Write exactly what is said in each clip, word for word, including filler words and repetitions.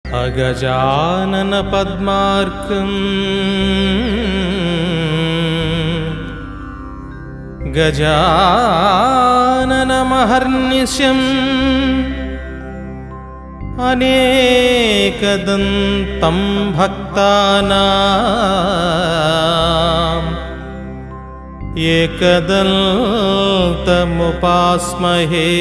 अगजानन पद्मार्कम् गजाननमहर्निशम् अनेकदन्तं भक्तानाम् एकदन्तमुपास्महे।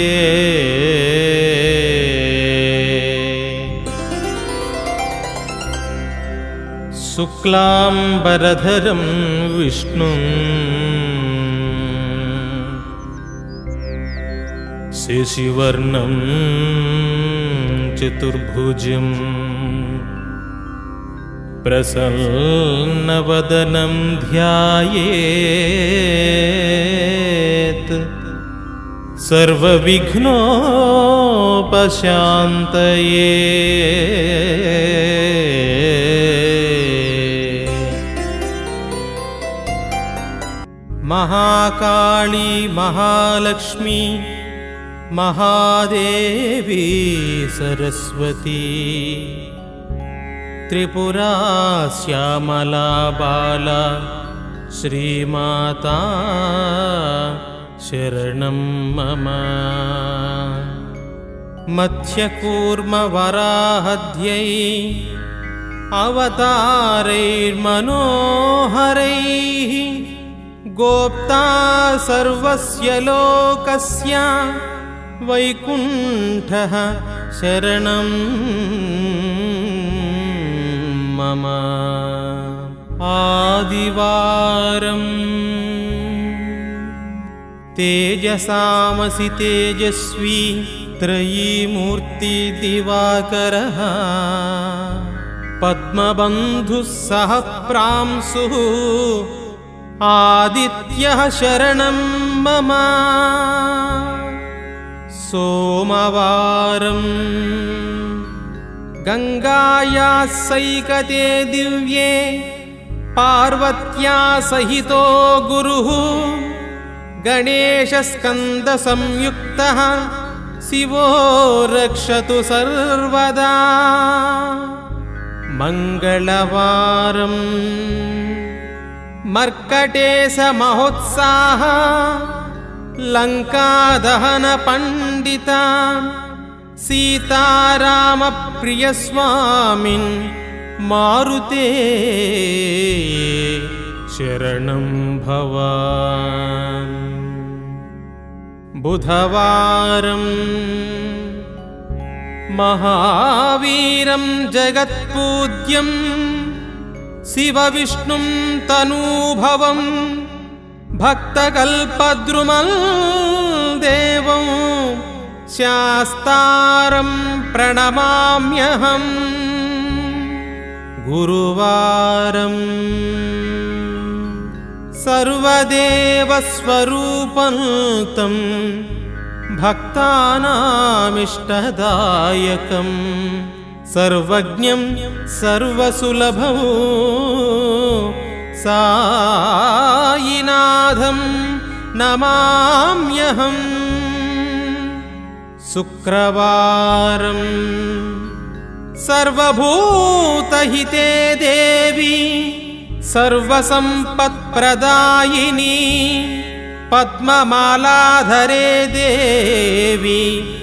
शुक्लाम्बरधरं विष्णुं शशिवर्णं चतुर्भुजं प्रसन्नवदनं ध्यायेत् सर्वविघ्नोपशान्तये। महाकाली महालक्ष्मी महादेवी सरस्वती त्रिपुरा श्यामला बाला श्रीमाता शरणं मम। मत्स्यकूर्मवराहध्यै अवतारैर्मनोहरैः गोप्ता सर्वस्य लोकस्य वैकुण्ठः शरणं मम। आदिवारम् तेजसामसि तेजस्वी त्रयीमूर्ति दिवाकरः पद्मबन्धुः सह प्रांशुः आदित्यः शरणं मम। सोमवारम् गंगायाः सैकते दिव्ये पार्वत्या सहितो गुरुः गणेशस्कन्दसंयुक्तः शिवो रक्षतु सर्वदा। मंगलवारम् मर्कटेश महोत्साह लंकादहन पंडिता सीताराम प्रियस्वामिन् मारुते शरणं भवान्। बुधवारम् महावीरं जगत्पूज्यं शिवविष्णुं तनूभवं भक्तकल्पद्रुमं देवं शास्तारं प्रणमाम्यहम्। गुरुवारम् सर्वदेवस्वरूपं तं भक्तानामिष्टदायकं सर्वज्ञं सर्वसुलभं साईनाथं नमाम्यहम्। शुक्रवारम् सर्वभूतहिते देवी सर्वसम्पत्प्रदायिनी पद्ममालाधरे देवी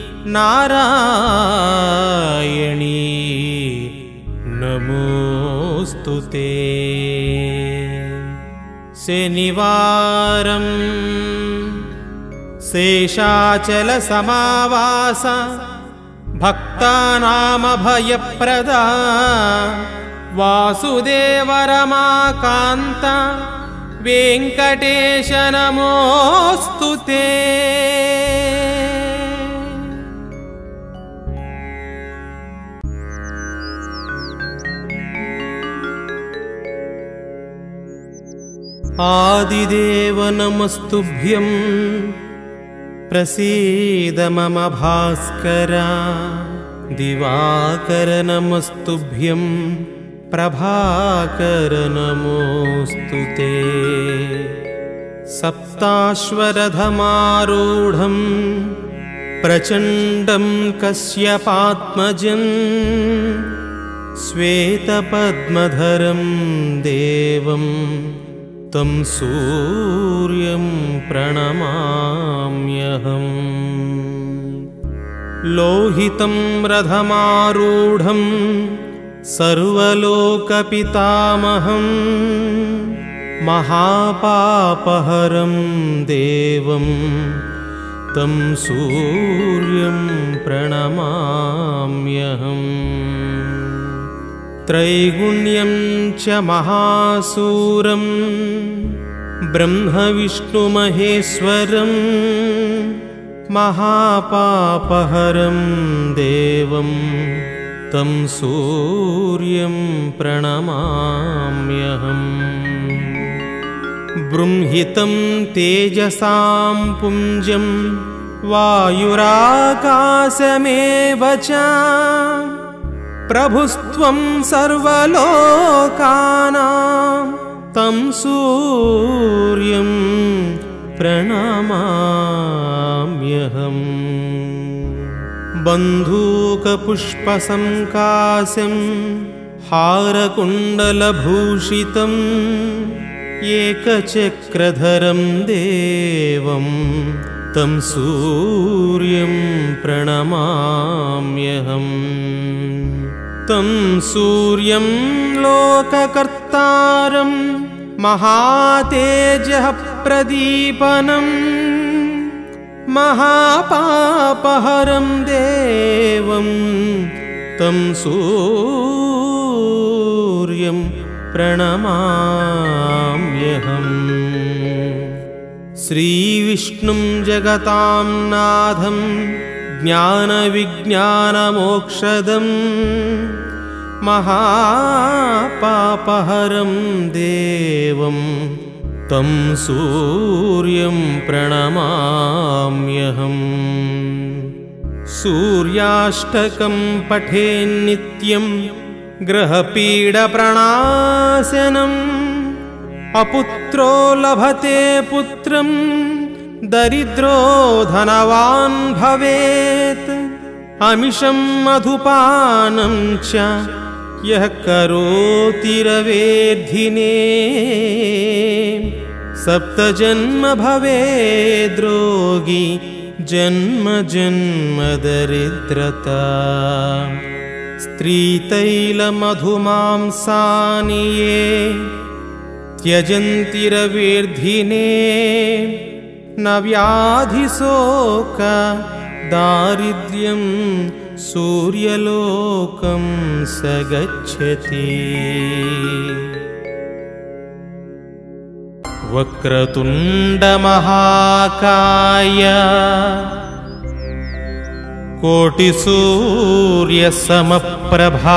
नारायणी नमोस्तुते। शनिवारम् शेषाचलसमावास भक्तानामभयप्रदा वासुदेवरमाकान्त वेङ्कटेश नमोस्तुते। आदिदेव नमस्तुभ्यं प्रसीद मम भास्कर। दिवाकर नमस्तुभ्यं प्रभाकर नमोस्तुते। सप्ताश्वरथमारूढं प्रचण्डं कश्यपात्मजं श्वेतपद्मधरं देवं तं सूर्यं प्रणमाम्यहम्। लोहितं रथमारूढं सर्वलोकपितामहं महापापहरं देवं तं सूर्यं प्रणमाम्यहम्। त्रैगुण्यं च महासूरं ब्रह्मविष्णुमहेश्वरं महापापहरं देवं तं सूर्यं प्रणमाम्यहम्। बृंहितं तेजसां पुञ्जं वायुराकाशमेव च प्रभुस्त्वं सर्वलोकानां तं सूर्यं प्रणमाम्यहम्। बन्धूकपुष्पसङ्काशं हारकुण्डलभूषितम् एकचक्रधरं देवं तं सूर्यं प्रणमाम्यहम्। तं सूर्यं लोककर्तारं महातेजः प्रदीपनं महापापहरं देवं तं सूर्यं प्रणमाम्यहम्। श्रीविष्णुं जगतां नाथं ज्ञानविज्ञानमोक्षदं महापापहरं देवं तं सूर्यं प्रणमाम्यहम्। सूर्याष्टकं पठेन्नित्यं ग्रहपीडप्रणाशनम् अपुत्रो लभते पुत्रं दरिद्रो धनवान् भवेत्। अमिषं मधुपानं च यः करोति रवेद्धिने सप्तजन्म भवेद्रोगी जन्म जन्म दरिद्रता। स्त्रीतैलमधुमांसानि ये त्यजन्ति रवेर्धिने न व्याधिशोक दारिद्र्यं सूर्यलोकं स गच्छति। वक्रतुण्डमहाकाय कोटिसूर्यसमप्रभा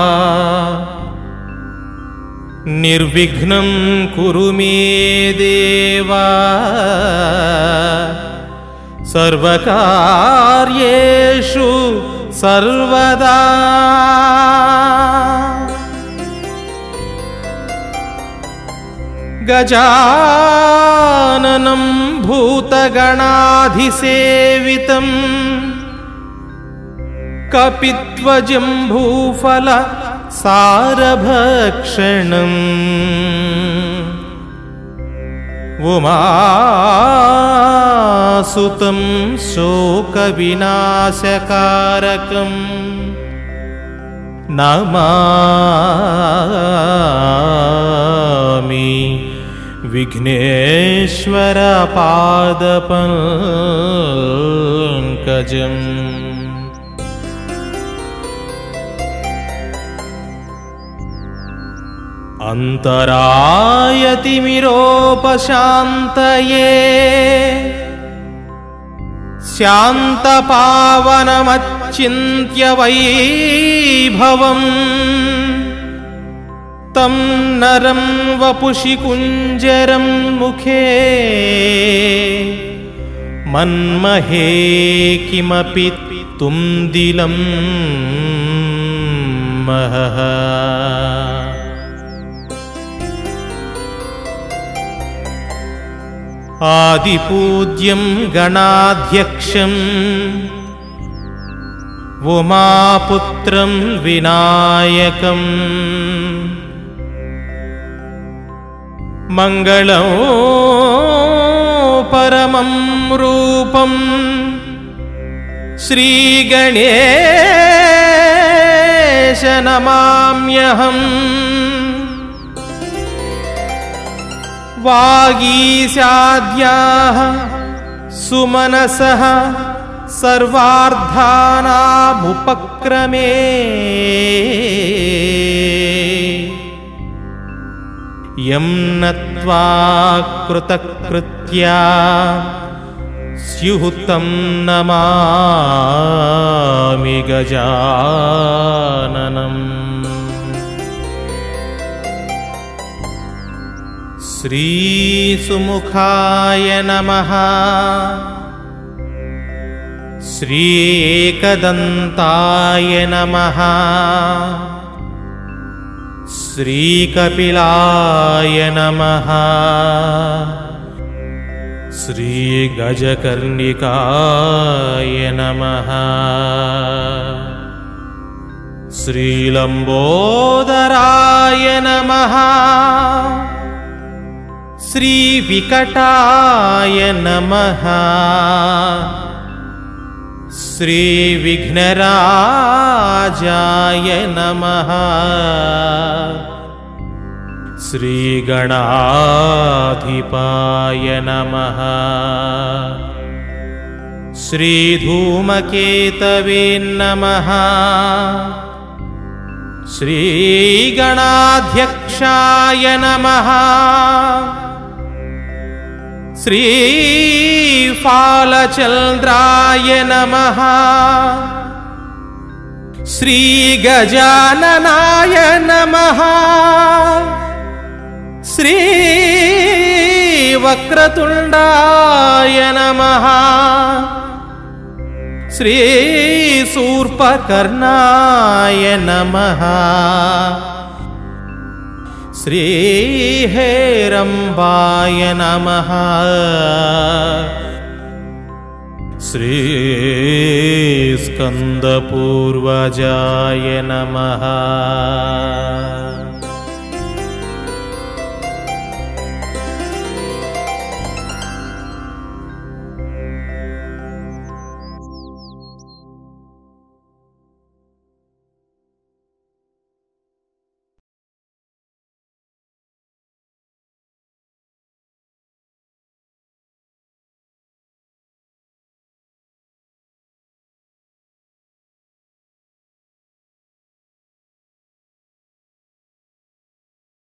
निर्विघ्नं कुरु मे देव सर्वकार्येषु सर्वदा। गजाननं भूतगणाधिसेवितं कपिध्वजम्बूफल सारभक्षणम् उमासुतं शोकविनाशकारकं नमामि विघ्नेश्वरपादपङ्कजम्। अन्तरायतिमिरोपशान्तये शान्तपावनमच्चिन्त्य वैभवम् तं नरं वपुषि कुञ्जरं मुखे मन्महे किमपि तुन्दिलं महः। आदिपूज्यं गणाध्यक्षं उमापुत्रं विनायकम् मङ्गलं परमं रूपं श्रीगणेश नमाम्यहम् वागीशाद्याः सुमनसः सर्वार्थानामुपक्रमे यं नत्वा कृतकृत्या स्युः तं नमामि गजाननम् श्रीसुमुखाय नमः श्री एकदन्ताय नमः श्रीकपिलाय नमः श्रीगजकर्णिकाय नमः श्रीलम्बोदराय नमः श्रीविकटाय नमः श्रीविघ्नराजाय नमः श्रीगणाधिपाय नमः श्रीधूमकेतवे नमः श्रीगणाध्यक्षाय नमः श्रीफालचन्द्राय नमः श्रीगजाननाय नमः श्रीवक्रतुण्डाय नमः श्रीशूर्पकर्णाय नमः श्रीहेरम्बाय नमः श्रीस्कन्दपूर्वजाय नमः।